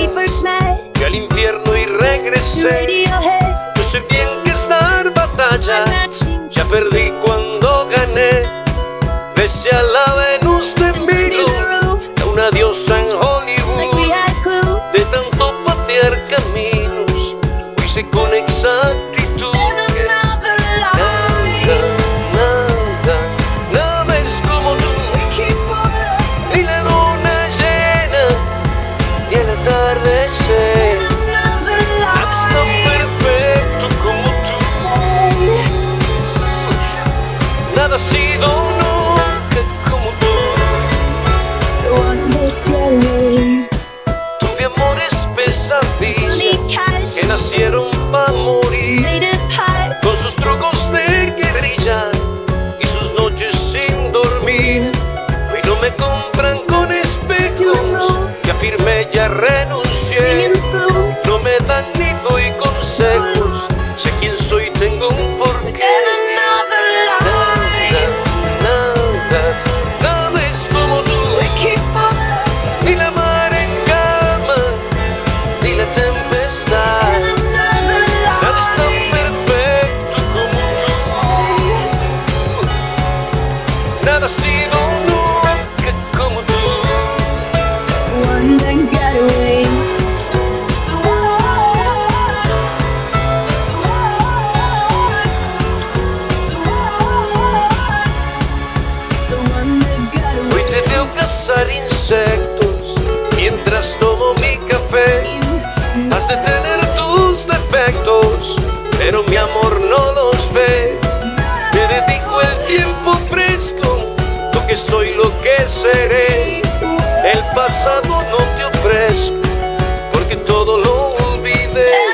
Fui al infierno y regresé. Yo sé bien que esta batalla ya perdí cuando gané. Besé a la Venus de Milo, a una diosa en Hollywood. De tanto patear caminos, lo hice con exactitud. Nada es como tú, ni la luna llena, ni el atardecer. Nada es tan perfecto como tú. Nada ha sido nunca como tú. Tuve amores pesadillas que nacieron para morir, con sus trucos de guerrilla y sus noches sin dormir. Hoy no me compran con espejos, ya firmé, ya renuncié. No me dan ni doy consejos, sé quién soy, tengo un porqué. Nada es como tú, ni la mar en calma, ni la tempestad. Nada es tan perfecto como tú. Nada ha sido nunca como tú. Hoy te veo cazar insectos mientras tomo mi café. Has de tener tus defectos, pero mi amor no los ve. Te dedico el tiempo fresco, lo que soy, lo que seré. El pasado no te ofrezco, porque todo lo olvidé.